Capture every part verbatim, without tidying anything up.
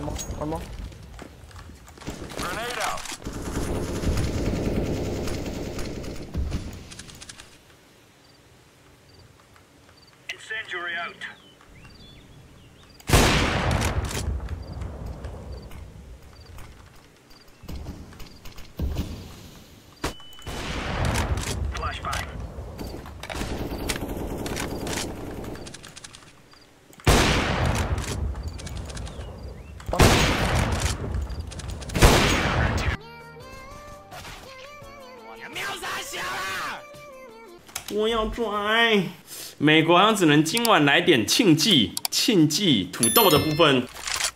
One more, one more. Grenade out. Incendiary out. Flashbang. 我要拽！美国好像只能今晚来点庆忌，庆忌土豆的部分。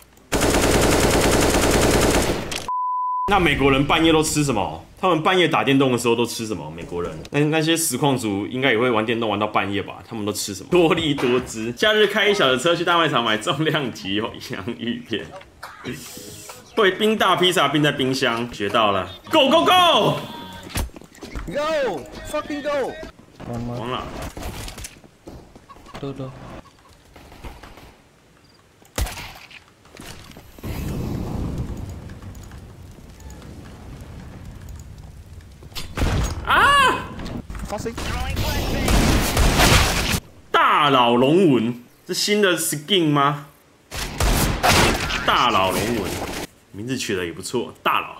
那美国人半夜都吃什么？他们半夜打电动的时候都吃什么？美国人那那些实况组应该也会玩电动玩到半夜吧？他们都吃什么？多利多汁。假日开一小时车去大卖场买重量级洋芋片。会冰大披萨冰在冰箱，学到了。Go go go！ Go! Fucking go! 完了。 Two, two. 啊！ 发生。 大佬龙纹，这新的 skin 吗？大佬龙纹，名字取得也不错，大佬。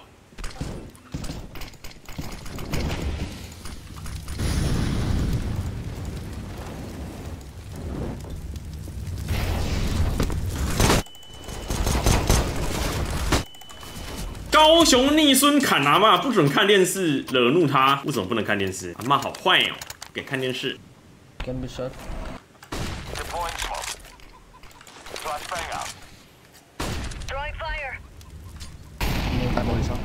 高雄逆孙砍阿嬷，不准看电视，惹怒他。为什么不能看电视？阿嬷好坏哦，给看电视。 Can be shot. Deploying smoke. Flashbang out. Throwing fire. Tại body shot.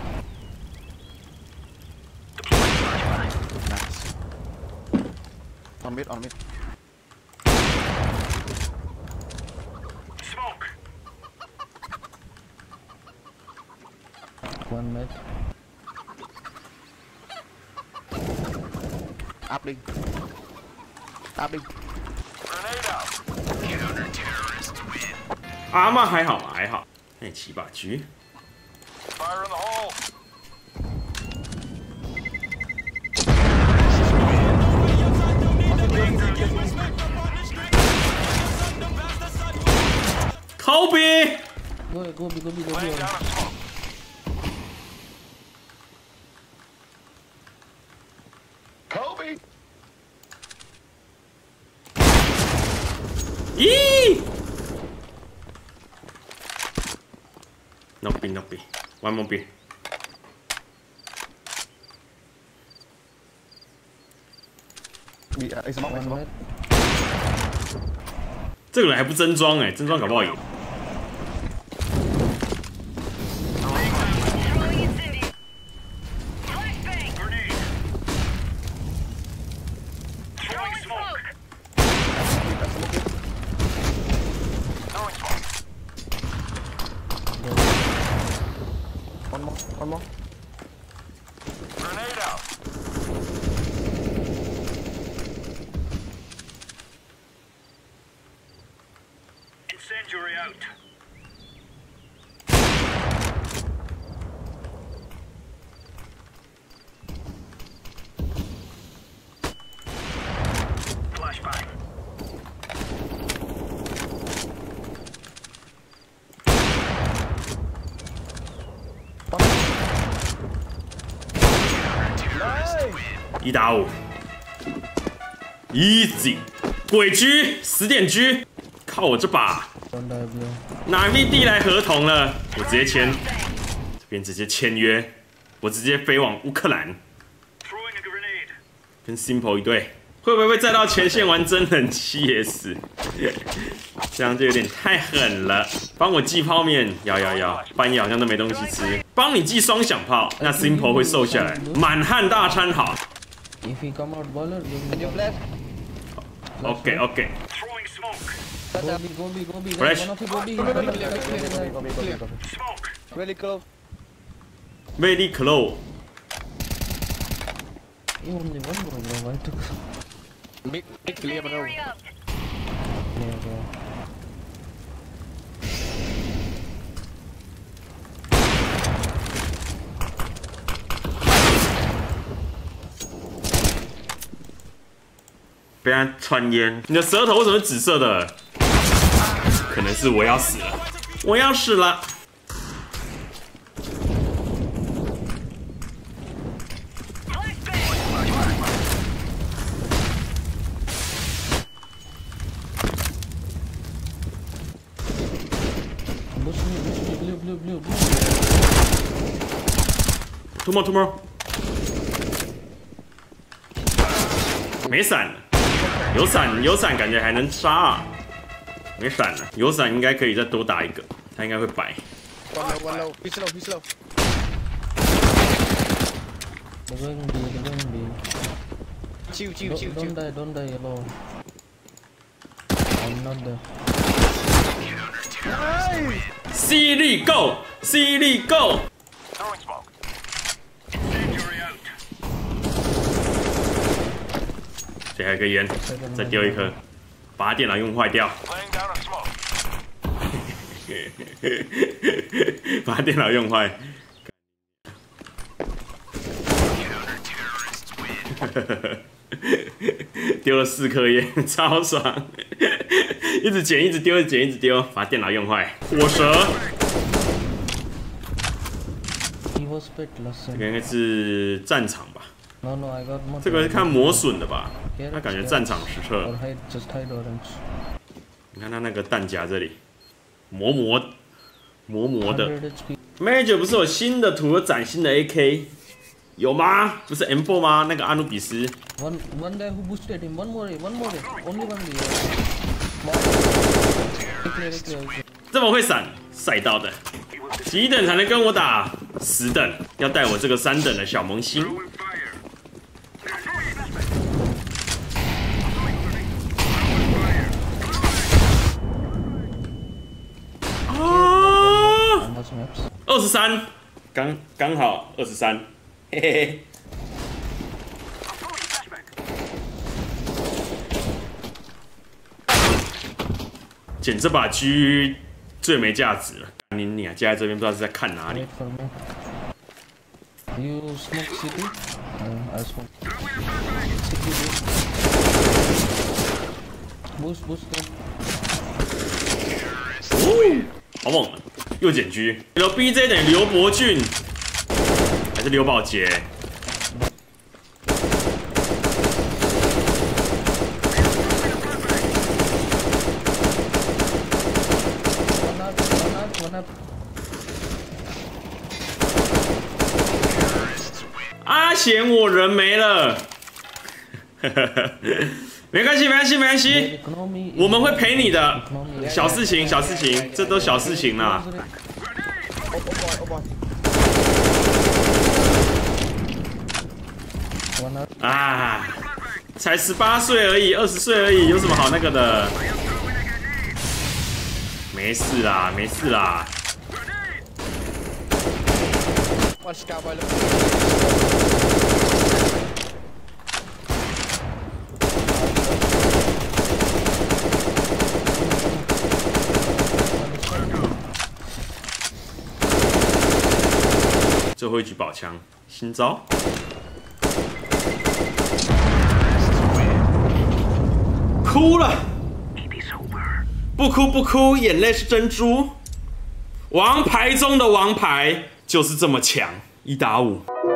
Deploying flashbang. Nice. On mid, on mid. Smoke. One mid. Up đi. Up đi. Grenade out. Counter terrorists win. 阿嬷还好嘛，还好。那你起把局。 Fire in the hole. Kobe。 Go, go, go, go, go, Laying go. down a smoke. Kobe. 咦 ？No B no B， one more B。 Bị à, smoke, One smoke. mid. 这个人还不真装哎，真装搞不好赢。 Throwing incendiary. Flashbang. Grenade. Throwing smoke. Throwing smoke. One more, one more. Grenade out. Incendiary out. Flashbang. Nice. 一打五 ，easy， 鬼狙，十点狙，靠我这把， Don't die, bro. 哪一地来合同了？我直接签，这边直接签约，我直接飞往乌克兰， Throwing a grenade. 跟 Simple 一队，会不会再到前线玩真人 C S？ 这样就有点太狠了。帮我寄泡面，要要要，半夜好像都没东西吃。帮你寄双响炮，那 Simple 会瘦下来，满汉大餐好。 If he come out baller, give Can me. you flash? OK OK， Throwing smoke. Go B, go B, go B. Flash. One of you go B. Clear, One of clear, you clear, go clear, B. copy, copy, copy. Smoke. Really close. very close。 You only one bro, bro. Why took? Mid, mid clear, bro. Incendiary out. Yeah, bro. 被他穿烟。你的舌头为什么是紫色的？可能是我要死了，我要死了。 Push me, push me, blue, blue, blue, blue. Two more, two more。没闪了，有闪有闪，感觉还能杀啊。没闪了，有闪应该可以再多打一个，他应该会摆。 One low, one low. He's low, he's low. They're going B, they're going B. Chill, chill, Don't, chill, don't chill. die, don't die, yellow. I'm not there. C 力 go C 力 go。 Throwing smoke. Incendiary out. 这还有一个烟，再丢一颗，把他电脑用坏掉。 Laying down a smoke. 把他电脑用坏。丢了四颗烟，超爽！一直捡，一直丢，一直捡，一直丢，把电脑用坏。火蛇， He was spit last 这 time. 个应该是战场吧？ No, no, I got more. 这个是看磨损的吧？ Carrots, 他感觉 carrots. 战场实测 Or。hide, just hide orange. 你看他那个弹夹这里，磨磨磨磨的。 one hundred H P. Major 不是有新的图，有崭新的 A K， 有吗？不是 M 四 吗？那个阿努比斯。 One, one guy who boosted him. One more, one more. Only one guy. Clear, clear, clear. 这么会闪，赛道的，几等才能跟我打？十等，要带我这个三等的小萌新。 Throwing fire. 啊， Almost maps. 二十三，刚刚好二十三，嘿嘿嘿。捡这把狙最没价值了，你你啊，接在这边不知道是在看哪里 Wait。for me. You smoke city? Uh, I smoke. City boost. Boost, boost them. 哦，好猛！又捡狙。L B J 等于刘伯俊，还是刘宝杰？ One up, one up, one up. 阿贤，我人没了。没关系，没关系，没关系， Economy. 我们会陪你的。 Economy. 小事情，小事情，这都小事情啦。 Oh, oh boy, oh boy. One up. 啊，才十八岁而已，二十岁而已，有什么好那个的？没事啦，没事啦。 One scout by low. 最后一局宝枪，新招。哭了，不哭不哭，眼泪是珍珠。王牌中的王牌，就是这么强，一打五。